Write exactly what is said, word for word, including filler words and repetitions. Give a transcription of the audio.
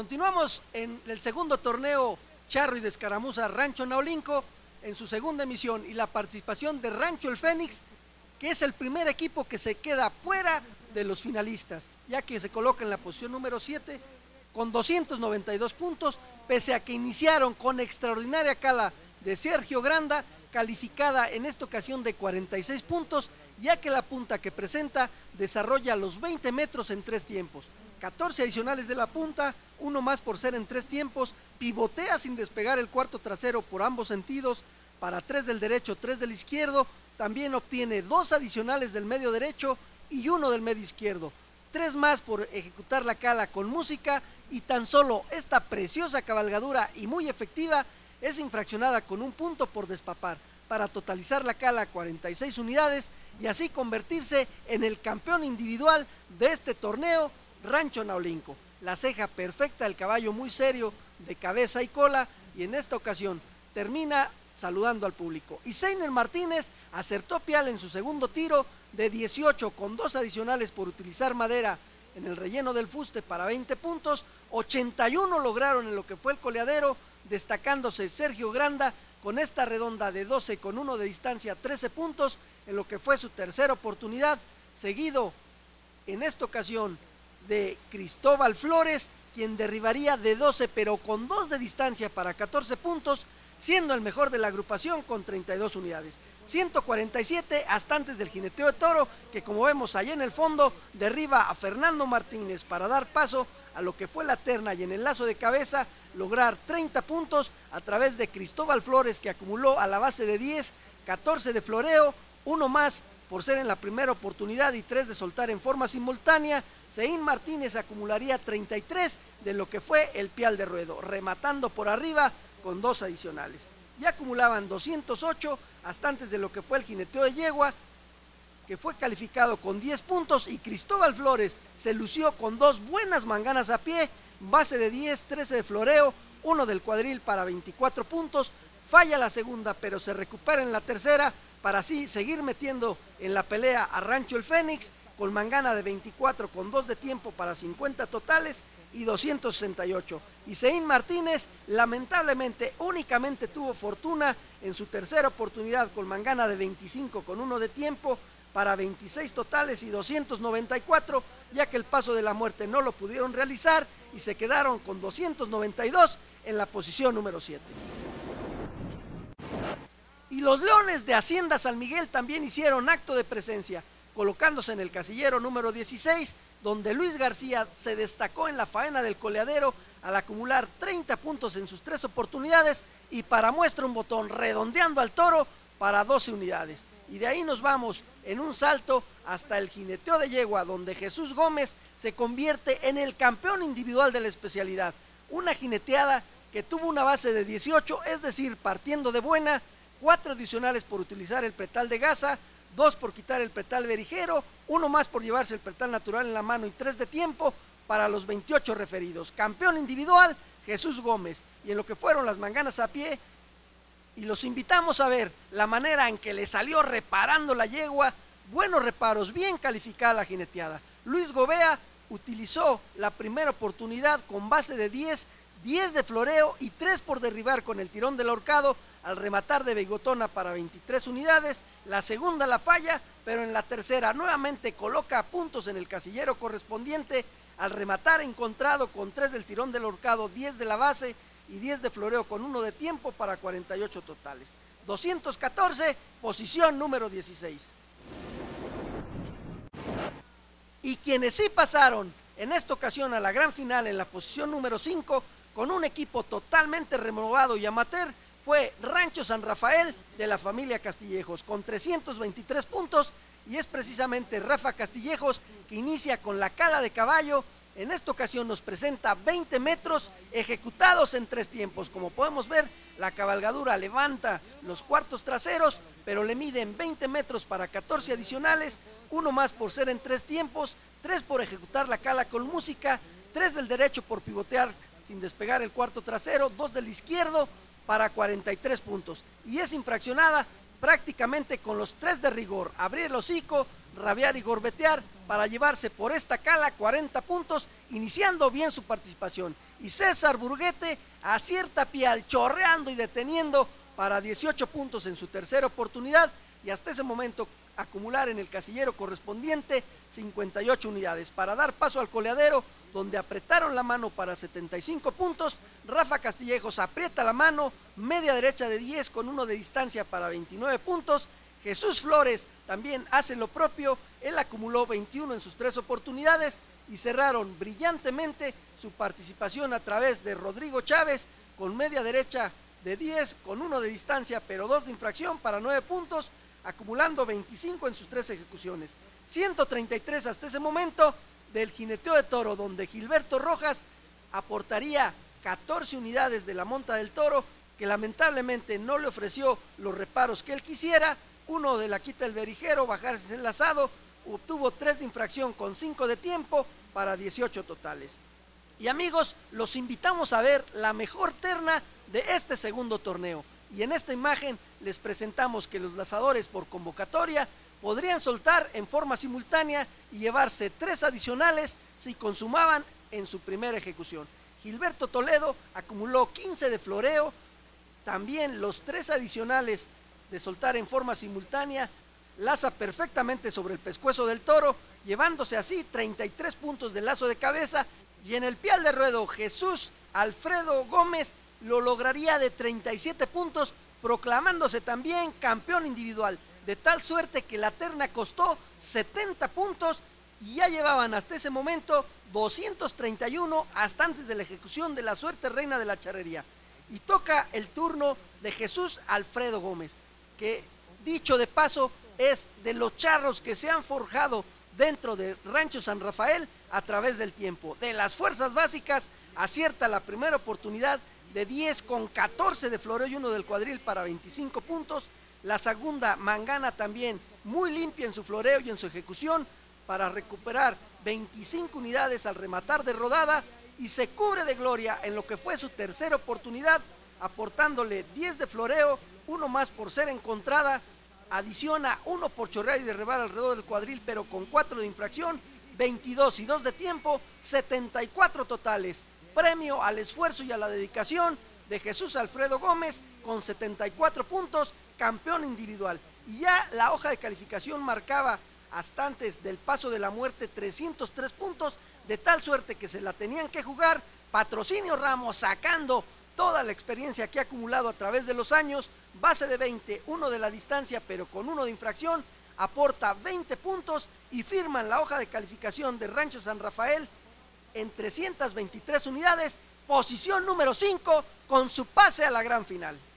Continuamos en el segundo torneo Charro y de Escaramuza Rancho Naolinco en su segunda emisión y la participación de Rancho El Fénix, que es el primer equipo que se queda fuera de los finalistas, ya que se coloca en la posición número siete con doscientos noventa y dos puntos, pese a que iniciaron con extraordinaria cala de Sergio Granda, calificada en esta ocasión de cuarenta y seis puntos, ya que la punta que presenta desarrolla los veinte metros en tres tiempos, catorce adicionales de la punta, uno más por ser en tres tiempos, pivotea sin despegar el cuarto trasero por ambos sentidos, para tres del derecho, tres del izquierdo, también obtiene dos adicionales del medio derecho y uno del medio izquierdo, tres más por ejecutar la cala con música, y tan solo esta preciosa cabalgadura y muy efectiva es infraccionada con un punto por despapar, para totalizar la cala cuarenta y seis unidades y así convertirse en el campeón individual de este torneo Rancho Naolinco. La ceja perfecta del caballo, muy serio de cabeza y cola, y en esta ocasión termina saludando al público. Y Seiner Martínez acertó pial en su segundo tiro de dieciocho con dos adicionales por utilizar madera en el relleno del fuste para veinte puntos, ochenta y uno lograron en lo que fue el coleadero, destacándose Sergio Granda con esta redonda de doce con uno de distancia, trece puntos en lo que fue su tercera oportunidad, seguido en esta ocasión de Cristóbal Flores, quien derribaría de doce pero con dos de distancia para catorce puntos, siendo el mejor de la agrupación con treinta y dos unidades. ciento cuarenta y siete hasta antes del jineteo de toro, que como vemos allá en el fondo, derriba a Fernando Martínez para dar paso a lo que fue la terna y en el lazo de cabeza lograr treinta puntos a través de Cristóbal Flores, que acumuló a la base de diez, catorce de floreo, uno más por ser en la primera oportunidad y tres de soltar en forma simultánea. Seín Martínez acumularía treinta y tres de lo que fue el pial de ruedo, rematando por arriba con dos adicionales. Ya acumulaban doscientos ocho hasta antes de lo que fue el jineteo de yegua, que fue calificado con diez puntos, y Cristóbal Flores se lució con dos buenas manganas a pie, base de diez, trece de floreo, uno del cuadril para veinticuatro puntos, falla la segunda pero se recupera en la tercera para así seguir metiendo en la pelea a Rancho El Fénix, con mangana de veinticuatro con dos de tiempo para cincuenta totales y doscientos sesenta y ocho. Y Seín Martínez lamentablemente únicamente tuvo fortuna en su tercera oportunidad con mangana de veinticinco con uno de tiempo para veintiséis totales y doscientos noventa y cuatro, ya que el paso de la muerte no lo pudieron realizar y se quedaron con doscientos noventa y dos en la posición número siete. Y los Leones de Hacienda San Miguel también hicieron acto de presencia, colocándose en el casillero número dieciséis, donde Luis García se destacó en la faena del coleadero al acumular treinta puntos en sus tres oportunidades y para muestra un botón redondeando al toro para doce unidades. Y de ahí nos vamos en un salto hasta el jineteo de yegua, donde Jesús Gómez se convierte en el campeón individual de la especialidad. Una jineteada que tuvo una base de dieciocho, es decir, partiendo de buena, cuatro adicionales por utilizar el pretal de gasa, dos por quitar el pretal berijero, uno más por llevarse el pretal natural en la mano y tres de tiempo para los veintiocho referidos. Campeón individual, Jesús Gómez. Y en lo que fueron las manganas a pie, y los invitamos a ver la manera en que le salió reparando la yegua, buenos reparos, bien calificada la jineteada. Luis Gobea utilizó la primera oportunidad con base de diez, diez de floreo y tres por derribar con el tirón del ahorcado al rematar de bigotona para veintitrés unidades. La segunda la falla, pero en la tercera nuevamente coloca puntos en el casillero correspondiente al rematar encontrado con tres del tirón del ahorcado, diez de la base y diez de floreo con uno de tiempo para cuarenta y ocho totales. doscientos catorce, posición número dieciséis. Y quienes sí pasaron en esta ocasión a la gran final en la posición número cinco, con un equipo totalmente renovado y amateur, fue Rancho San Rafael de la familia Castillejos, con trescientos veintitrés puntos, y es precisamente Rafa Castillejos que inicia con la cala de caballo. En esta ocasión nos presenta veinte metros ejecutados en tres tiempos. Como podemos ver, la cabalgadura levanta los cuartos traseros, pero le miden veinte metros para catorce adicionales, uno más por ser en tres tiempos, tres por ejecutar la cala con música, tres del derecho por pivotear sin despegar el cuarto trasero, dos del izquierdo para cuarenta y tres puntos. Y es infraccionada prácticamente con los tres de rigor, abrir el hocico, rabiar y gorbetear para llevarse por esta cala cuarenta puntos, iniciando bien su participación. Y César Burguete acierta pial, chorreando y deteniendo para dieciocho puntos en su tercera oportunidad, y hasta ese momento acumular en el casillero correspondiente cincuenta y ocho unidades para dar paso al coleadero, donde apretaron la mano para setenta y cinco puntos. Rafa Castillejos aprieta la mano, media derecha de diez con uno de distancia para veintinueve puntos. Jesús Flores también hace lo propio, él acumuló veintiuno en sus tres oportunidades, y cerraron brillantemente su participación a través de Rodrigo Chávez con media derecha de diez con uno de distancia pero dos de infracción para nueve puntos, acumulando veinticinco en sus tres ejecuciones. ciento treinta y tres hasta ese momento del jineteo de toro, donde Gilberto Rojas aportaría catorce unidades de la monta del toro, que lamentablemente no le ofreció los reparos que él quisiera. Uno de la quita el berijero, bajarse enlazado, obtuvo tres de infracción con cinco de tiempo para dieciocho totales. Y amigos, los invitamos a ver la mejor terna de este segundo torneo. Y en esta imagen les presentamos que los lazadores por convocatoria podrían soltar en forma simultánea y llevarse tres adicionales si consumaban en su primera ejecución. Gilberto Toledo acumuló quince de floreo, también los tres adicionales de soltar en forma simultánea, laza perfectamente sobre el pescuezo del toro, llevándose así treinta y tres puntos de lazo de cabeza, y en el pial de ruedo Jesús Alfredo Gómez lo lograría de treinta y siete puntos, proclamándose también campeón individual, de tal suerte que la terna costó setenta puntos y ya llevaban hasta ese momento doscientos treinta y uno hasta antes de la ejecución de la suerte reina de la charrería. Y toca el turno de Jesús Alfredo Gómez, que dicho de paso es de los charros que se han forjado dentro de Rancho San Rafael a través del tiempo. De las fuerzas básicas acierta la primera oportunidad de diez con catorce de floreo y uno del cuadril para veinticinco puntos. La segunda mangana también muy limpia en su floreo y en su ejecución para recuperar veinticinco unidades al rematar de rodada, y se cubre de gloria en lo que fue su tercera oportunidad, aportándole diez de floreo, uno más por ser encontrada, adiciona uno por chorrear y derribar alrededor del cuadril pero con cuatro de infracción, veintidós y dos de tiempo, setenta y cuatro totales. Premio al esfuerzo y a la dedicación de Jesús Alfredo Gómez con setenta y cuatro puntos, campeón individual. Y ya la hoja de calificación marcaba hasta antes del paso de la muerte trescientos tres puntos, de tal suerte que se la tenían que jugar. Patrocinio Ramos, sacando toda la experiencia que ha acumulado a través de los años, base de veinte, uno de la distancia pero con uno de infracción, aporta veinte puntos y firman la hoja de calificación de Rancho San Rafael en trescientas veintitrés unidades, posición número cinco con su pase a la gran final.